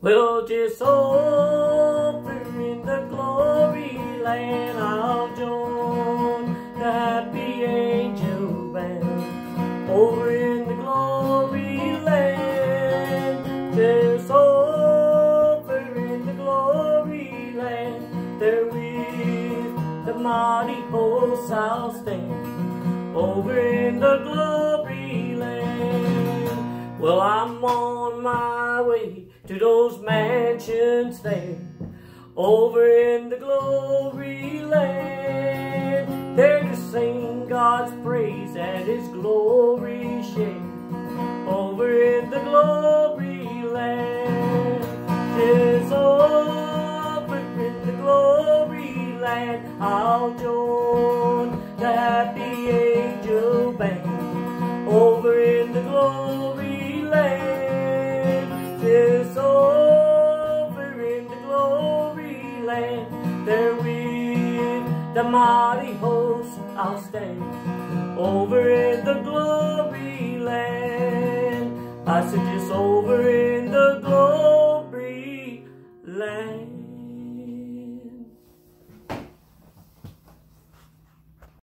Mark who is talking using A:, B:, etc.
A: Well, just over in the glory land, I'll join the happy angel band. Over in the glory land, just over in the glory land, there with the mighty hosts I'll stand. Over in the glory land, well, I'm on my way to those mansions there. Over in the glory land, there to sing God's praise and His glory share. Over in the glory land, just over in the glory land, I'll join the happy angel band. Over in the glory land, just over in the glory land, there with the mighty hosts I'll stand. Over in the glory land, I said just over in